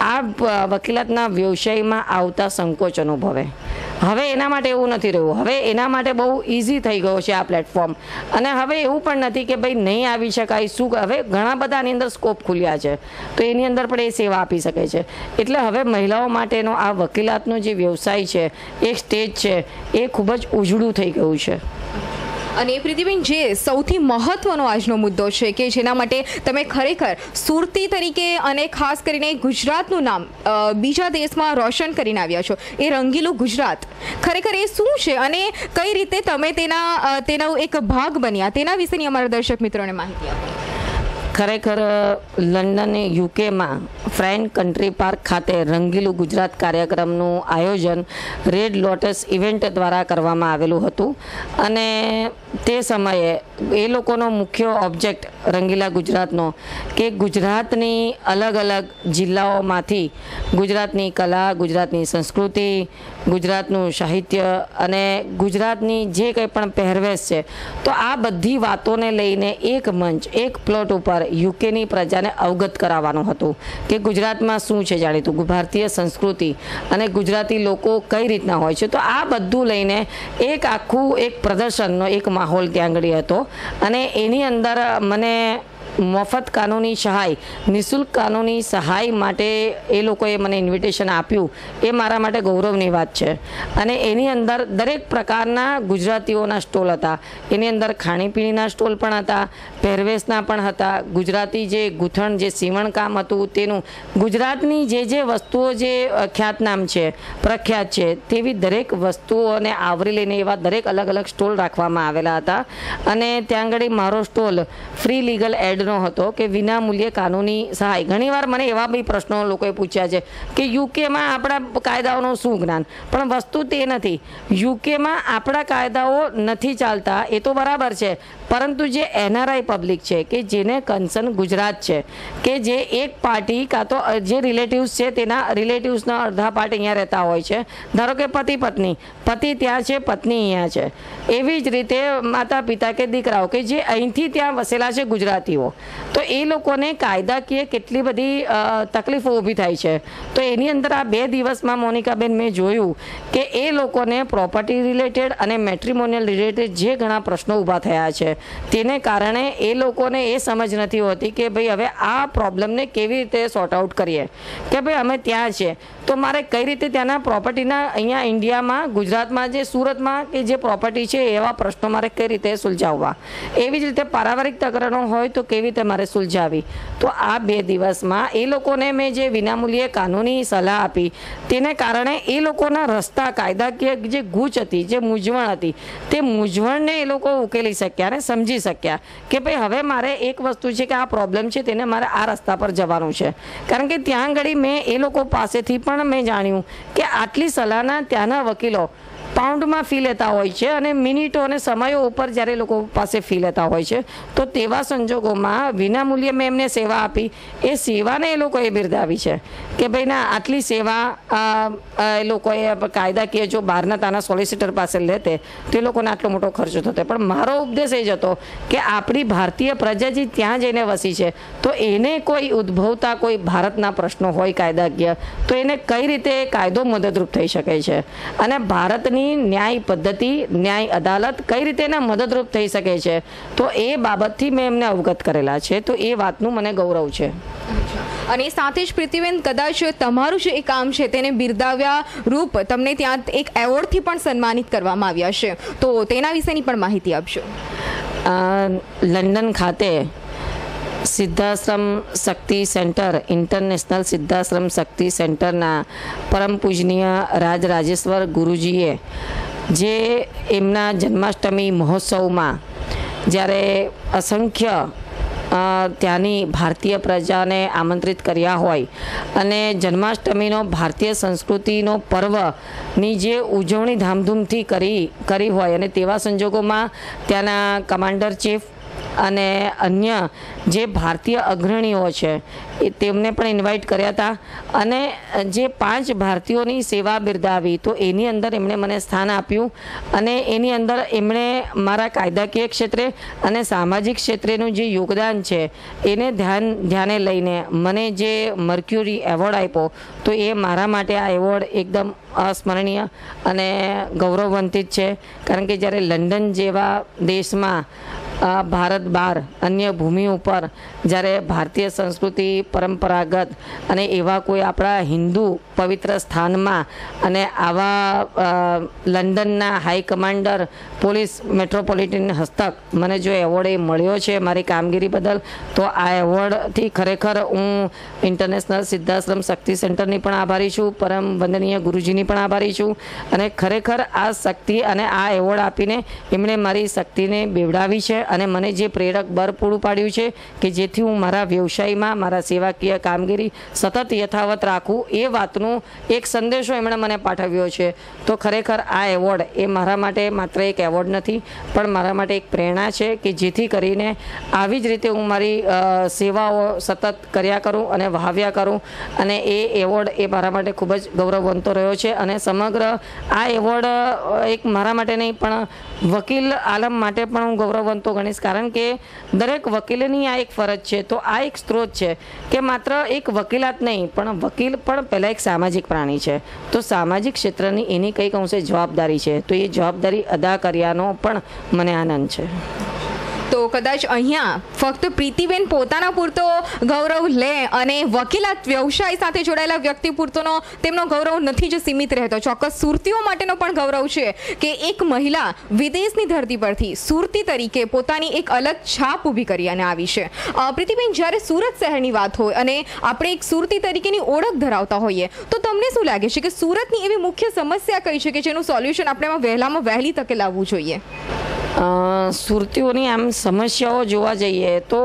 આ વકીલાતના વ્યવસાયમાં આવતા સંકોચ અનુભવે. હવે એના માટે એવું નથી રહ્યું. હવે એના માટે બહુ ઇઝી થઈ ગયો છે આ પ્લેટફોર્મ. અને હવે એવું પણ નથી કે ભાઈ નહીં આવી શકાય, શું હવે ઘણા બધા આની અંદર સ્કોપ ખુલ્યા છે, તો એની અંદર પણ એ સેવા આપી શકે છે. એટલે હવે મહિલાઓ માટેનો આ વકીલાતનો જે વ્યવસાય છે, એક સ્ટેજ છે, એ ખૂબ જ ઉજળું થઈ ગયું છે. અને પ્રીતિબેન, જે સૌથી મહત્વનો આજનો મુદ્દો છે કે જેના માટે તમે ખરેખર સુરતી તરીકે અને ખાસ કરીને ગુજરાતનું નામ બીજા દેશમાં રોશન કરીને આવ્યા છો, એ રંગીલું ગુજરાત ખરેખર એ શું છે અને કઈ રીતે તમે તેનો એક ભાગ બન્યા, તેના વિશેની અમારા દર્શક મિત્રોને માહિતી આપો. ખરેખર લંડન યુકેમાં ફ્રેન્ડ કન્ટ્રી પાર્ક ખાતે રંગીલું ગુજરાત કાર્યક્રમનું આયોજન રેડ લોટસ ઇવેન્ટ દ્વારા કરવામાં આવેલું હતું. અને તે સમયે એ લોકોનો મુખ્ય ઓબ્જેક્ટ રંગીલા ગુજરાતનો કે ગુજરાતની અલગ અલગ જિલ્લાઓમાંથી ગુજરાતની કલા, ગુજરાતની સંસ્કૃતિ, ગુજરાતનું સાહિત્ય અને ગુજરાતની જે કંઈ પણ પહેરવેશ છે, તો આ બધી વાતોને લઈને એક મંચ, એક પ્લોટ ઉપર યુકેની પ્રજાને અવગત કરાવવાનું હતું કે ગુજરાતમાં શું છે જાણીતું, ભારતીય સંસ્કૃતિ અને ગુજરાતી લોકો કઈ રીતના હોય છે. તો આ બધું લઈને એક આખું એક પ્રદર્શનનો એક માહોલ ત્યાં આગળ હતો. અને એની અંદર મને મફત કાનૂની સહાય, નિઃશુલ્ક કાનૂની સહાય માટે એ લોકોએ મને ઇન્વિટેશન આપ્યું. એ મારા માટે ગૌરવની વાત છે. અને એની અંદર દરેક પ્રકારના ગુજરાતીઓના સ્ટોલ હતા. એની અંદર ખાણીપીણીના સ્ટોલ પણ હતા, પહેરવેશના પણ હતા, ગુજરાતી જે ગૂંથણ, જે સીવણકામ હતું તેનું, ગુજરાતની જે વસ્તુઓ જે ખ્યાતનામ છે, પ્રખ્યાત છે, તેવી દરેક વસ્તુઓને આવરી લઈને એવા દરેક અલગ અલગ સ્ટોલ રાખવામાં આવેલા હતા. અને ત્યાં આગળ મારો સ્ટોલ ફ્રી લીગલ એડ હતો કે વિના મૂલ્યે કાનૂની સહાય. ઘણીવાર મને એવા બી પ્રશ્નો લોકોએ પૂછ્યા છે કે યુકેમાં આપણા કાયદાઓનું શું જ્ઞાન, પણ વસ્તુ તે નથી. યુકેમાં આપણા કાયદાઓ નથી ચાલતા એ તો બરાબર છે, પરંતુ જે એનઆરઆઈ પબ્લિક છે કે જેને કન્સર્ન ગુજરાત છે, કે જે એક પાર્ટી કાં તો જે રિલેટિવ્સ છે તેના રિલેટિવ્સના અડધા પાર્ટ અહીંયા રહેતા હોય છે. ધારો કે પતિ પત્ની, પતિ ત્યાં છે, પત્ની અહીંયા છે. એવી જ રીતે માતા પિતા કે દીકરાઓ કે જે અહીંથી ત્યાં વસેલા છે ગુજરાતીઓ, તો એ લોકોને કાયદાકીય કેટલી બધી તકલીફો ઊભી થાય છે. તો એની અંદર આ 2 દિવસમાં મોનિકાબેન મેં જોયું કે એ લોકોને પ્રોપર્ટી રિલેટેડ અને મેટ્રિમોનિયલ રિલેટેડ જે ઘણા પ્રશ્નો ઊભા થયા છે, તેને કારણે એ લોકોને એ સમજ નથી હોતી કે ભાઈ હવે આ પ્રોબ્લેમને કેવી રીતે સોર્ટ આઉટ કરીએ. કે ભાઈ અમે ત્યાં છે તો મારે કઈ રીતે ત્યાંના પ્રોપર્ટીના અહીંયા ઇન્ડિયામાં, ગુજરાતમાં, જે સુરતમાં કે જે પ્રોપર્ટી છે એવા પ્રશ્નો મારે કઈ રીતે સુલઝાવવા. એવી જ રીતે પારિવારિક તકરારો હોય તો કેવી રીતે મારે સુલઝાવી. તો આ 2 દિવસમાં એ લોકોને મેં જે વિનામૂલ્યે કાનૂની સલાહ આપી, તેને કારણે એ લોકોના રસ્તા, કાયદાકીય જે ગૂંચ હતી, જે મૂંઝવણ હતી, તે મૂંઝવણને એ લોકો ઉકેલી શક્યા અને સમજી શક્યા કે ભાઈ હવે મારે એક વસ્તુ છે કે આ પ્રોબ્લેમ છે, તેને મારે આ રસ્તા પર જવાનું છે. કારણ કે ત્યાં આગળ મેં એ લોકો પાસેથી પણ મેં જાણ્યું કે આટલી સલાહના ત્યાંના વકીલો પાઉન્ડમાં ફી લેતા હોય છે અને મિનિટો અને સમયો ઉપર જ્યારે લોકો પાસે ફી લેતા હોય છે, તો તેવા સંજોગોમાં વિનામૂલ્યે મેં એમને સેવા આપી. એ સેવાને એ લોકોએ બિરદાવી છે કે ભાઈ ના, આટલી સેવા એ લોકોએ કાયદાકીય જો બહારના તાના સોલિસિટર પાસે લેતે તો એ લોકોને આટલો મોટો ખર્ચો થતો. પણ મારો ઉપદેશ એ જ હતો કે આપણી ભારતીય પ્રજા જે ત્યાં જઈને વસી છે, તો એને કોઈ ઉદ્ભવતા કોઈ ભારતના પ્રશ્નો હોય કાયદાકીય, તો એને કઈ રીતે કાયદો મદદરૂપ થઈ શકે છે અને ભારતની ન્યાય પદ્ધતિ, ન્યાય અદાલત કઈ રીતે એના મદદરૂપ થઈ શકે છે, તો એ બાબતથી મેં એમને અવગત કરેલા છે. તો એ વાતનું મને ગૌરવ છે. અને સાથે જ પ્રીતિબેન, કદાચ તમારું જે કામ છે તેને બિરદાવ્યા રૂપ તમને ત્યાં એક એવોર્ડથી પણ સન્માનિત કરવામાં આવ્યા છે, તો તેના વિશેની પણ માહિતી આપશો. લંડન ખાતે સિદ્ધાશ્રમ શક્તિ સેન્ટર, ઇન્ટરનેશનલ સિદ્ધાશ્રમ શક્તિ સેન્ટરના પરમ પૂજનીય રાજેશ્વર ગુરુજીએ જે એમના જન્માષ્ટમી મહોત્સવમાં જ્યારે અસંખ્ય ત્યાંની ભારતીય પ્રજાને આમંત્રિત કર્યા હોય અને જન્માષ્ટમીનો ભારતીય સંસ્કૃતિનો પર્વની જે ઉજવણી ધામધૂમથી કરી હોય અને તેવા સંજોગોમાં ત્યાંના કમાન્ડર ચીફ અને અન્ય જે ભારતીય અગ્રણીઓ છે એ તેમને પણ ઇન્વાઇટ કર્યા હતા અને જે 5 ભારતીયોની સેવા બિરદાવી, તો એની અંદર એમણે મને સ્થાન આપ્યું અને એની અંદર એમણે મારા કાયદાકીય ક્ષેત્રે અને સામાજિક ક્ષેત્રેનું જે યોગદાન છે એને ધ્યાને લઈને મને જે મર્ક્યુરી એવોર્ડ આપ્યો, તો એ મારા માટે આ એવોર્ડ એકદમ અસ્મરણીય અને ગૌરવવંતિત છે. કારણ કે જ્યારે લંડન જેવા દેશમાં ભારત બહાર અન્ય ભૂમિ ઉપર જ્યારે ભારતીય સંસ્કૃતિ, પરંપરાગત અને એવા કોઈ આપણા હિન્દુ પવિત્ર સ્થાનમાં અને આવા લંડનના હાઈ કમાન્ડર પોલીસ મેટ્રોપોલિટન હસ્તક મને જો એવોર્ડ એ મળ્યો છે મારી કામગીરી બદલ, તો આ એવોર્ડથી ખરેખર હું ઇન્ટરનેશનલ સિદ્ધાશ્રમ શક્તિ સેન્ટરની પણ આભારી છું, પરમ વંદનીય ગુરુજીની પણ આભારી છું. અને ખરેખર આ શક્તિ અને આ એવોર્ડ આપીને એમણે મારી શક્તિને બેવડાવી છે અને મને જે પ્રેરક બળ પૂરું પાડ્યું છે કે જેથી હું મારા વ્યવસાયમાં મારા સેવાકીય કામગીરી સતત યથાવત રાખું, એ વાતનો એક સંદેશો એમણે મને પાઠવ્યો છે. તો ખરેખર આ એવોર્ડ એ મારા માટે માત્ર એક એવોર્ડ નથી, પણ મારા માટે એક પ્રેરણા છે કે જેથી કરીને આવી જ રીતે હું મારી સેવાઓ સતત કર્યા કરું અને વહાવ્યા કરું. અને એ એવોર્ડ એ મારા માટે ખૂબ જ ગૌરવવંતો રહ્યો છે. અને સમગ્ર આ એવોર્ડ એક મારા માટે નહીં પણ વકીલ આલમ માટે પણ હું ગૌરવવંતો ગણીશ. કારણ કે દરેક વકીલની આ એક ફરજ છે. તો આ એક સ્ત્રોત છે કે માત્ર એક વકીલાત નહીં, પણ વકીલ પણ પહેલાં એક સામાજિક પ્રાણી છે. તો સામાજિક ક્ષેત્રની એની કંઈક અંશે જવાબદારી છે, તો એ જવાબદારી અદા કર્યાનો પણ મને આનંદ છે. તો કદાચ અહીંયા ફક્ત પ્રીતિબેન પોતાના પૂરતો ગૌરવ લે અને વકીલાત વ્યવસાય સાથે જોડાયેલા વ્યક્તિ પૂરતોનો તેમનો ગૌરવ નથી જ સીમિત રહેતો, ચોક્કસ સુરતીઓ માટેનો પણ ગૌરવ છે કે એક મહિલા વિદેશની ધરતી પરથી સુરતી તરીકે પોતાની એક અલગ છાપ ઊભી કરી અને આવી છે. પ્રીતિબેન, જ્યારે સુરત શહેરની વાત હોય અને આપણે એક સુરતી તરીકેની ઓળખ ધરાવતા હોઈએ, તો તમને શું લાગે છે કે સુરતની એવી મુખ્ય સમસ્યા કઈ છે કે જેનું સોલ્યુશન આપણે વહેલામાં વહેલી તકે લાવવું જોઈએ? સુરતીઓની આમ સમસ્યાઓ જોવા જઈએ તો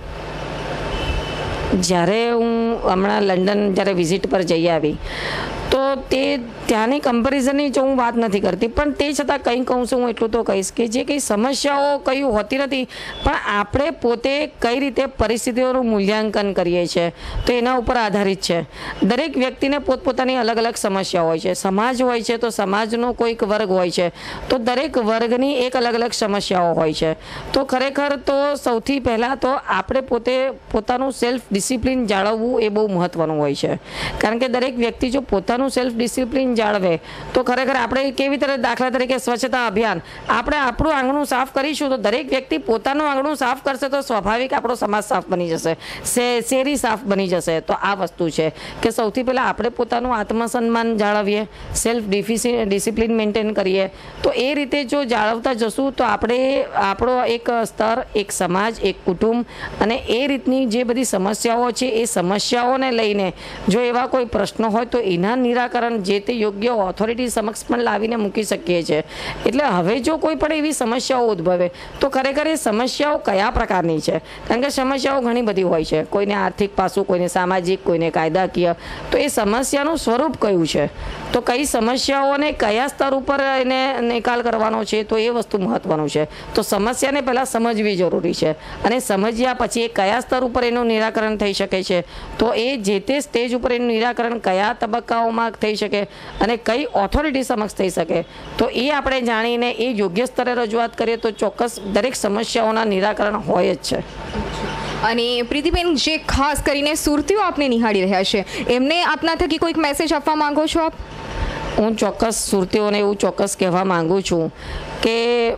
જ્યારે હું હમણાં લંડન જ્યારે વિઝિટ પર જઈ આવી, તો તે ત્યાંની કમ્પેરિઝનની જો હું વાત નથી કરતી, પણ તે છતાં કંઈ કહું છું હું એટલું તો કહીશ કે જે કંઈ સમસ્યાઓ કઈ હોતી નથી, પણ આપણે પોતે કઈ રીતે પરિસ્થિતિઓનું મૂલ્યાંકન કરીએ છીએ તો એના ઉપર આધારિત છે. દરેક વ્યક્તિને પોતપોતાની અલગ અલગ સમસ્યા હોય છે. સમાજ હોય છે તો સમાજનો કોઈક વર્ગ હોય છે, તો દરેક વર્ગની એક અલગ અલગ સમસ્યાઓ હોય છે. તો ખરેખર તો સૌથી પહેલાં તો આપણે પોતે પોતાનું સેલ્ફ ડિસિપ્લિન જાળવવું એ બહુ મહત્ત્વનું હોય છે. કારણ કે દરેક વ્યક્તિ જો પોતાનું સેલ્ફ ડિસિપ્લિન જાળવે તો ખરેખર આપણે કેવી રીતે, દાખલા તરીકે સ્વચ્છતા અભિયાન, આપણે આપણું આંગણું સાફ કરીશું તો દરેક વ્યક્તિ પોતાનું આંગણું સાફ કરશે તો સ્વાભાવિક આપણો સમાજ સાફ બની જશે, શેરી સાફ બની જશે. તો આ વસ્તુ છે કે સૌથી પહેલાં આપણે પોતાનું આત્મસન્માન જાળવીએ, સેલ્ફ ડિસિપ્લિન મેન્ટેન કરીએ. તો એ રીતે જો જાળવતા જશું તો આપણે આપણો એક સ્તર, એક સમાજ, એક કુટુંબ અને એ રીતની જે બધી સમસ્યાઓ છે એ સમસ્યાઓને લઈને જો એવા કોઈ પ્રશ્નો હોય તો એના નિરાકરણ નિરાકરણ જે તે યોગ્ય ઓથોરિટી સમક્ષ પણ લાવીને મૂકી શકીએ છીએ. એટલે હવે જો કોઈ પણ એવી સમસ્યાઓ ઉદ્ભવે તો ખરેખર એ સમસ્યાઓ કયા પ્રકારની છે, કારણ કે સમસ્યાઓ ઘણી બધી હોય છે, કોઈને આર્થિક પાસું, કોઈને સામાજિક, કોઈને કાયદાકીય. તો એ સમસ્યાનું સ્વરૂપ કયું છે, તો કઈ સમસ્યાઓને કયા સ્તર ઉપર એને નિકાલ કરવાનો છે, તો એ વસ્તુ મહત્વનું છે. તો સમસ્યાને પહેલાં સમજવી જરૂરી છે, અને સમજ્યા પછી એ કયા સ્તર ઉપર એનું નિરાકરણ થઈ શકે છે, તો એ જે તે સ્ટેજ ઉપર એનું નિરાકરણ કયા તબક્કાઓમાં થઈ શકે અને કઈ ઓથોરિટી સમક્ષ થઈ શકે, તો એ આપણે જાણીને એ યોગ્ય સ્તરે રજૂઆત કરીએ તો ચોક્કસ દરેક સમસ્યાઓના નિરાકરણ હોય જ છે. અને પ્રીતિબેન, જે ખાસ કરીને સુરતીઓ આપને નિહાળી રહ્યા છે, એમને આપના થકી કોઈક મેસેજ આપવા માંગો છો આપ? હું ચોક્કસ સુરતીઓને એવું ચોક્કસ કહેવા માંગુ છું કે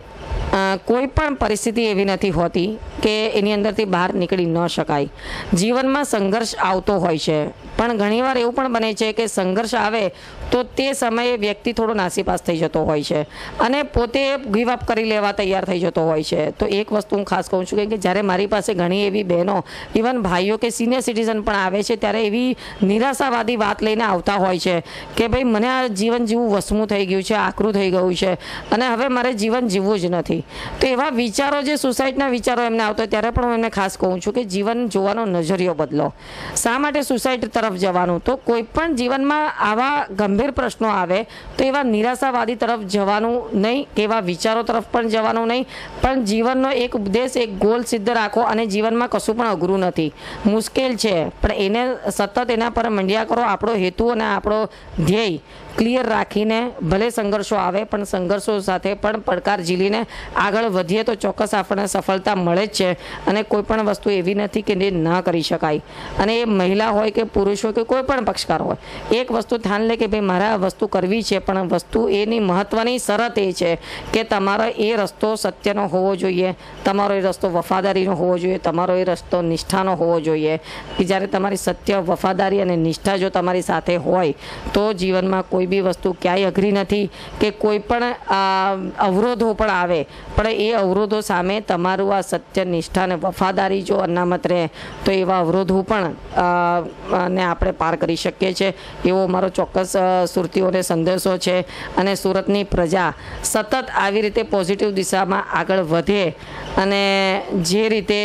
કોઈ પણ પરિસ્થિતિ એવી નથી હોતી કે એની અંદરથી બહાર નીકળી ન શકાય. જીવનમાં સંઘર્ષ આવતો હોય છે, પણ ઘણીવાર એવું પણ બને છે કે સંઘર્ષ આવે તો તે સમયે વ્યક્તિ થોડો નાસીપાસ થઈ જતો હોય છે અને પોતે ગીવ અપ કરી લેવા તૈયાર થઈ જતો હોય છે. તો એક વસ્તુ હું ખાસ કહું છું કે જ્યારે મારી પાસે ઘણી એવી બહેનો, ઇવન ભાઈઓ કે સિનિયર સિટીઝન પણ આવે છે, ત્યારે એવી નિરાશાવાદી વાત લઈને આવતા હોય છે કે ભાઈ મને આ જીવન જીવવું વસમું થઈ ગયું છે, આકરું થઈ ગયું છે અને હવે મારે જીવન જીવવું જ નથી. તો એવા વિચારો, જે સુસાઇડના વિચારો એમને આવતા હોય, ત્યારે પણ હું એમને ખાસ કહું છું કે જીવન જોવાનો નજરિયો બદલો. શા માટે સુસાઇડ તરફ જવાનું? તો કોઈ પણ જીવનમાં આવા ગંભીર પ્રશ્નો આવે તો એવા નિરાશાવાદી તરફ જવાનું નહીં, કે એવા વિચારો તરફ પણ જવાનું નહીં, પણ જીવનનો એક ઉદ્દેશ, એક ગોલ સિદ્ધ રાખો. અને જીવનમાં કશું પણ અઘરું નથી, મુશ્કેલ છે, પણ એને સતત એના પર મંડ્યા કરો. આપણો હેતુ અને આપણો ધ્યેય ક્લિયર રાખીને ભલે સંઘર્ષો આવે, પણ સંઘર્ષો સાથે પણ પડકાર ઝીલીને આગળ વધીએ તો ચોક્કસ આપણને સફળતા મળે જ છે. અને કોઈ પણ વસ્તુ એવી નથી કે જે ન કરી શકાય. અને એ મહિલા હોય કે પુરુષ હોય કે કોઈ પણ પક્ષકાર હોય, એક વસ્તુ ધ્યાન લે કે ભાઈ મારે આ વસ્તુ કરવી છે, પણ વસ્તુ એની મહત્ત્વની શરત એ છે કે તમારો એ રસ્તો સત્યનો હોવો જોઈએ, તમારો એ રસ્તો વફાદારીનો હોવો જોઈએ, તમારો એ રસ્તો નિષ્ઠાનો હોવો જોઈએ. કે જ્યારે તમારી સત્ય, વફાદારી અને નિષ્ઠા જો તમારી સાથે હોય તો જીવનમાં કોઈ બી વસ્તુ ક્યાંય અઘરી નથી, કે કોઈ પણ અવરોધો પણ આવે, પણ એ અવરોધો સામે તમારું આ સત્ય, નિષ્ઠા અને વફાદારી જો અનામત રહે તો એવા અવરોધો પણ ને આપણે પાર કરી શકીએ છીએ. એવો મારો ચોક્કસ સુરતીઓને સંદેશો છે. અને સુરતની પ્રજા સતત આવી રીતે પોઝિટિવ દિશામાં આગળ વધે અને જે રીતે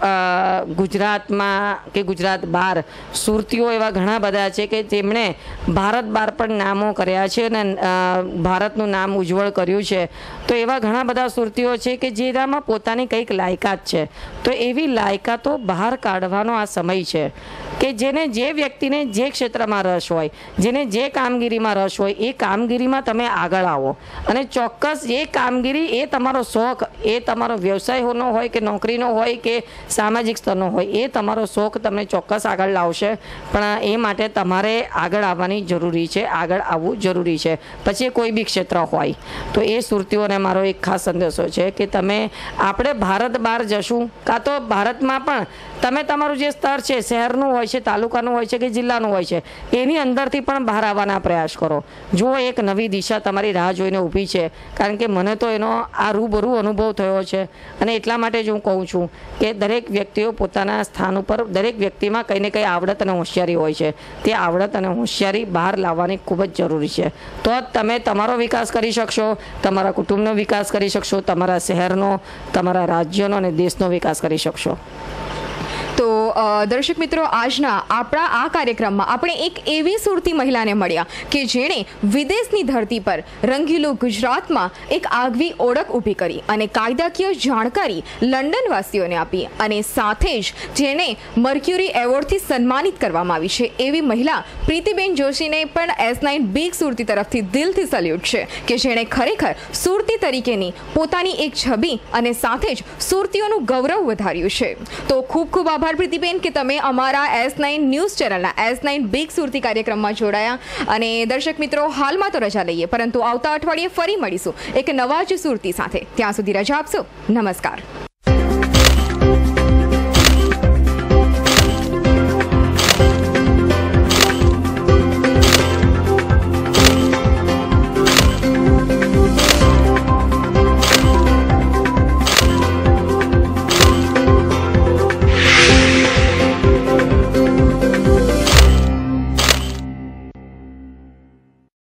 ગુજરાતમાં કે ગુજરાત બહાર સુરતીઓ એવા ઘણા બધા છે કે જેમણે ભારત બહાર પણ નામો કર્યા છે અને ભારતનું નામ ઉજ્જવળ કર્યું છે. તો એવા ઘણા બધા સુરતીઓ છે કે જેનામાં પોતાની કંઈક લાયકાત છે. તો એવી લાયકાતો બહાર કાઢવાનો આ સમય છે કે જેને, જે વ્યક્તિને જે ક્ષેત્રમાં રસ હોય, જેને જે કામગીરીમાં રસ હોય, એ કામગીરીમાં તમે આગળ આવો. અને ચોક્કસ એ કામગીરી, એ તમારો શોખ, એ તમારો વ્યવસાયનો હોય કે નોકરીનો હોય કે સામાજિક સ્તરનો હોય, એ તમારો શોખ તમને ચોક્કસ આગળ લાવશે. પણ એ માટે તમારે આગળ આવવાની જરૂરી છે, આગળ આવવું જરૂરી છે, પછી કોઈ બી ક્ષેત્ર હોય. તો એ સુરતીઓને મારો એક ખાસ સંદેશો છે કે તમે, આપણે ભારત બહાર જશું કાં તો ભારતમાં પણ તમે તમારું જે સ્તર છે, શહેરનું હોય છે, તાલુકાનું હોય છે કે જિલ્લાનું હોય છે, એની અંદરથી પણ બહાર આવવાના પ્રયાસ કરો. જો એક નવી દિશા તમારી રાહ જોઈને ઊભી છે, કારણ કે મને તો એનો આ રૂબરૂ અનુભવ થયો છે. અને એટલા માટે જ હું કહું છું કે દરેક વ્યક્તિઓ પોતાના સ્થાન ઉપર, દરેક વ્યક્તિમાં કંઈ ને કંઈ આવડત અને હોશિયારી હોય છે. તે આવડત અને હોશિયારી બહાર લાવવાની ખૂબ જ જરૂરી છે. તો જ તમે તમારો વિકાસ કરી શકશો, તમારા કુટુંબનો વિકાસ કરી શકશો, તમારા શહેરનો, તમારા રાજ્યનો અને દેશનો વિકાસ કરી શકશો. તો દર્શક મિત્રો, આજના આપણા આ કાર્યક્રમમાં આપણે એક એવી સુરતી મહિલાને મળ્યા કે જેણે વિદેશની ધરતી પર રંગીલું ગુજરાતમાં એક આગવી ઓળખ ઊભી કરી અને કાયદાકીય જાણકારી લંડનવાસીઓને આપી, અને સાથે જ જેને મર્ક્યુરી એવોર્ડથી સન્માનિત કરવામાં આવી છે એવી મહિલા પ્રીતિબેન જોશીને પણ S9 બિગ સુરતી તરફથી દિલથી સલ્યુટ છે કે જેણે ખરેખર સુરતી તરીકેની પોતાની એક છબી અને સાથે જ સુરતીઓનું ગૌરવ વધાર્યું છે. તો ખૂબ ખૂબ આભાર પ્રીતિબેન કે તમે અમારા S9 ન્યૂઝ ચેનલના S9 બિગ સુરતી કાર્યક્રમમાં જોડાયા. અને દર્શક મિત્રો, હાલમાં તો રજા લઈએ, પરંતુ આવતા અઠવાડિયે ફરી મળીશું એક નવા જ સુરતી સાથે. ત્યાં સુધી રજા આપશો. નમસ્કાર.